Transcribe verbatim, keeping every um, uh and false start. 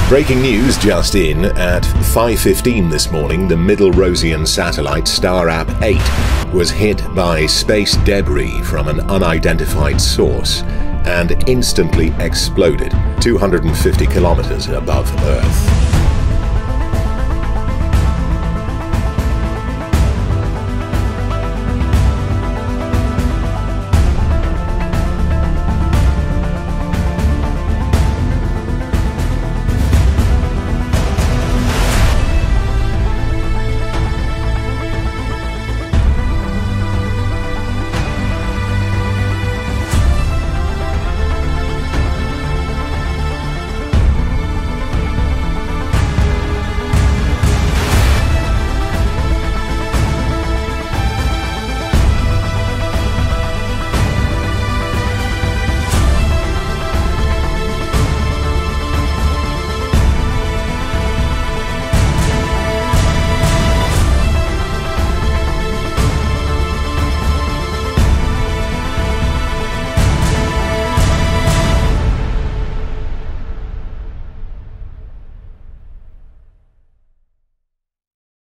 Breaking news just in. At five fifteen this morning, the Middle Rosian satellite StarApp eight was hit by space debris from an unidentified source and instantly exploded two hundred fifty kilometers above Earth.